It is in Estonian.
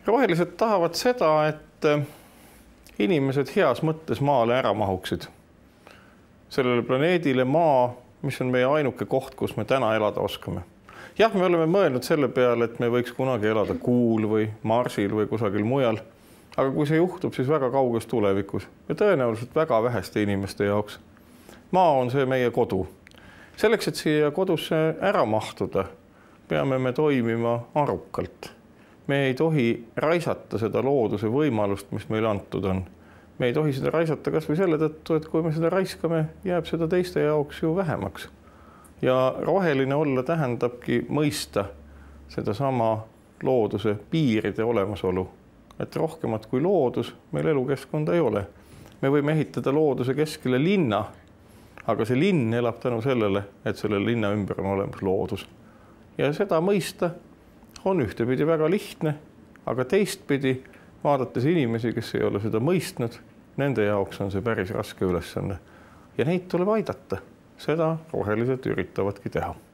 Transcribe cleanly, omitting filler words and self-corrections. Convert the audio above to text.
Rohelised tahavad seda, et inimesed heas mõttes maale ära mahuksid. Sellele planeedile maa, mis on meie ainuke koht, kus me täna elada oskame. Jah, me oleme mõelnud selle peale, et me võiks kunagi elada Kuul või Marsil või kusagil mujal. Aga kui see juhtub, siis väga kauges tulevikus ja tõenäoliselt väga väheste inimeste jaoks. Maa on see meie kodu. Selleks, et siia kodusse ära mahtuda, peame me toimima arukalt. Me ei tohi raisata seda looduse võimalust, mis meile antud on. Me ei tohi seda raisata kas või selle tõttu, et kui me seda raiskame, jääb seda teiste jaoks ju vähemaks. Ja roheline olla tähendabki mõista seda sama looduse piiride olemasolu. Et rohkemat kui loodus meil elukeskkonda ei ole. Me võime ehitada looduse keskele linna, aga see linn elab tänu sellele, et selle linna ümber on olemas loodus. Ja seda mõista on ühtepidi väga lihtne, aga teistpidi, vaadates inimesi, kes ei ole seda mõistnud, nende jaoks on see päris raske ülesanne. Ja neid tuleb aidata. Seda rohelised üritavadki teha.